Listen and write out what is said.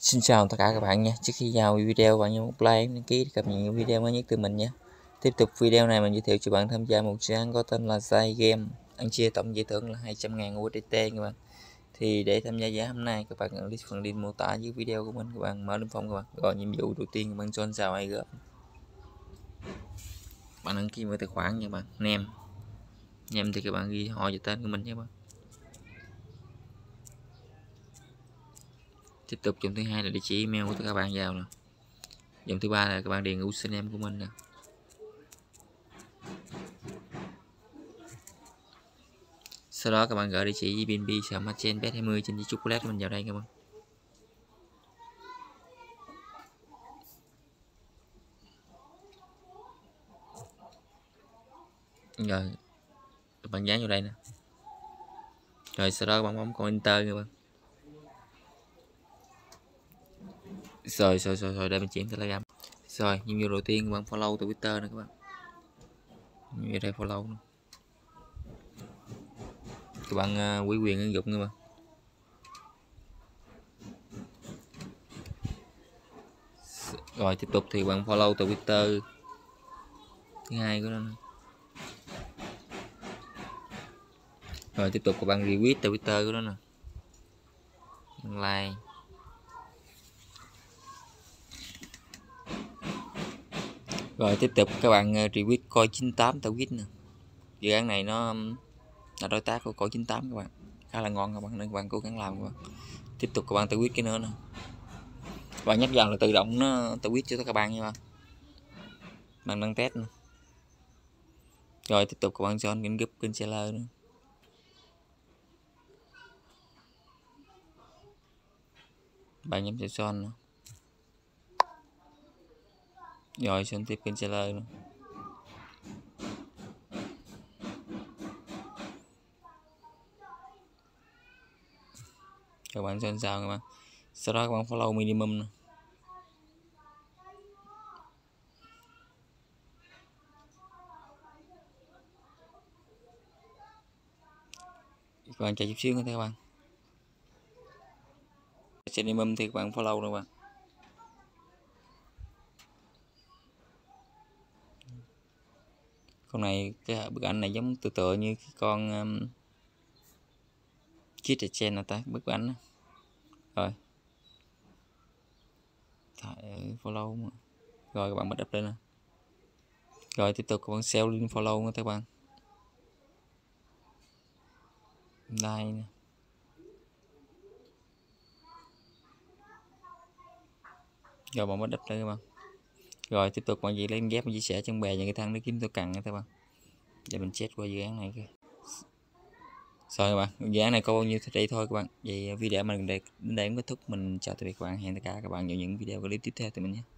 Xin chào tất cả các bạn nha. Trước khi vào video, bạn nhớ một like, đăng ký để cập nhật những video mới nhất từ mình nhé. Tiếp tục video này mình giới thiệu cho bạn tham gia một dự án có tên là Zai Game, ăn chia tổng giải thưởng là 200.000 USDT các bạn. Thì để tham gia giá hôm nay, các bạn cần click phần link mô tả dưới video của mình, các bạn mở lên phòng các bạn. Rồi nhiệm vụ đầu tiên các bạn chọn vào iGame. Bạn đăng ký với tài khoản nha bạn. Nem thì các bạn ghi họ và tên của mình nhé bạn. Tiếp tục dòng thứ hai là địa chỉ email của các bạn vào nè. Dòng thứ ba là các bạn điền username của mình nè. Sau đó các bạn gửi địa chỉ BNB /Machen Bet20 trên chocolate của mình vào đây các bạn. Rồi các bạn dán vào đây nè. Rồi sau đó các bạn bấm con enter các bạn. Rồi đây mình chuyển Telegram. Rồi nhiệm vụ đầu tiên các bạn follow Twitter nè các bạn. Như đây follow nè. Các bạn ủy quyền ứng dụng các bạn. Rồi tiếp tục thì bạn follow Twitter thứ hai của nó nè. Rồi tiếp tục các bạn retweet Twitter của nó nè. Like. Rồi tiếp tục các bạn retweet coi 98 tweet nè. Dự án này nó là đối tác của Coi 98 các bạn, khá là ngon các bạn, nên các bạn cố gắng làm các bạn. Tiếp tục các bạn tweet cái nữa nè, các bạn nhấp vào là tự động nó tweet cho các bạn nha bạn. Bạn đang test nè. Rồi tiếp tục các bạn join kênh group kênh seller nữa. Bạn nhấp vào join nữa. Rồi join tiếp kênh seller nữa. Các bạn join sao các bạn. Sau đó các bạn follow minimum nè. Các bạn chờ chút xíu nữa các bạn. Minimum thì các bạn follow nữa các bạn. Con này cái bức ảnh này giống tựa như cái con chiếc trên là ta bức ảnh. Rồi follow mà. Rồi các bạn bắt up lên nè. Rồi tiếp tục các bạn sell link follow nữa các bạn. Like nè. Rồi bạn bắt up lên các bạn. Rồi tiếp tục bạn gì lên ghép chia sẻ trong bè những cái thằng để kiếm tôi cần nha các bạn. Để mình check qua dự án này. Rồi các bạn, dự án này có bao nhiêu đây thôi các bạn. Vậy video mình đến đây cũng kết thúc. Mình chào tạm biệt các bạn, hẹn tất cả các bạn vào những video clip tiếp theo từ mình nhé.